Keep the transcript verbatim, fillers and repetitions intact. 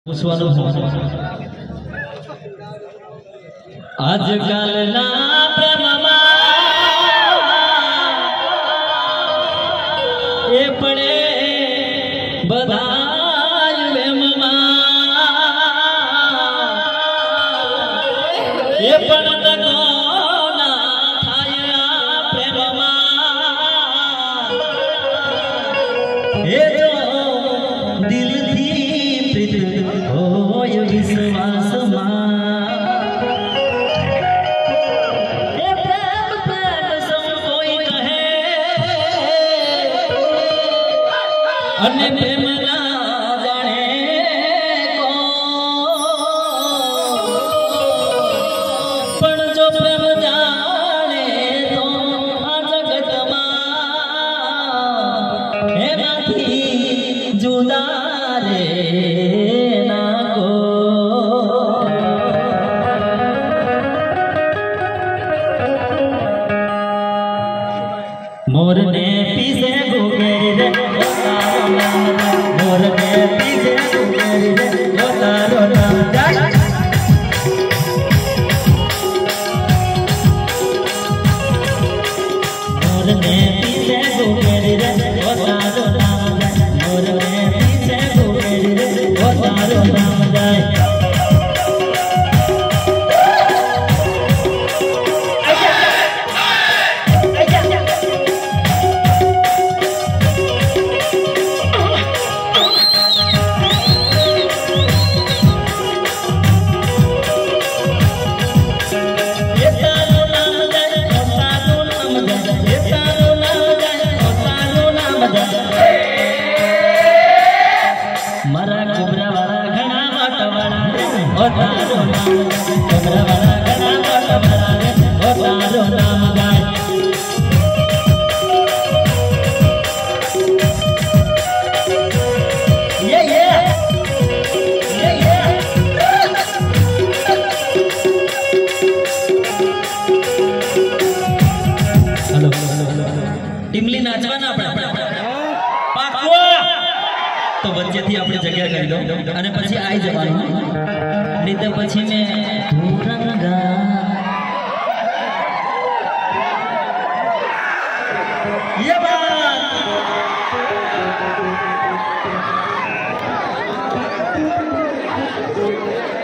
आजकल ना प्रेममा ए पड़े बधाई वेममा ए पण तको ना थाया प्रेममा ए जो दिल थी प्रीत होय विश्वास मा प्रेम ना जाने को पण जो प्रेम जाने तो आ जगत में एनाथी जुदा रे ना को मोर ने पीछे गोगेरी रे मोर ने पीछे गोगेरी रे वो तारो नाम जाय मोर ने पीछे गोगेरी रे वो तारो नाम जाय मोर ने पीछे गोगेरी रे वो तारो नाम जाय मरा कुबरा वाला घना वाट वाला ओ तारो नाम कुबरा वाला घना वाट वाला ओ तारो नाम गाय ये ये ये ये हेलो ટીમલી નાચવાના આપણે પાકો तो बच्चे थी अपनी जगह कर दो अने पछी आई जवानु नहीं तो पछी में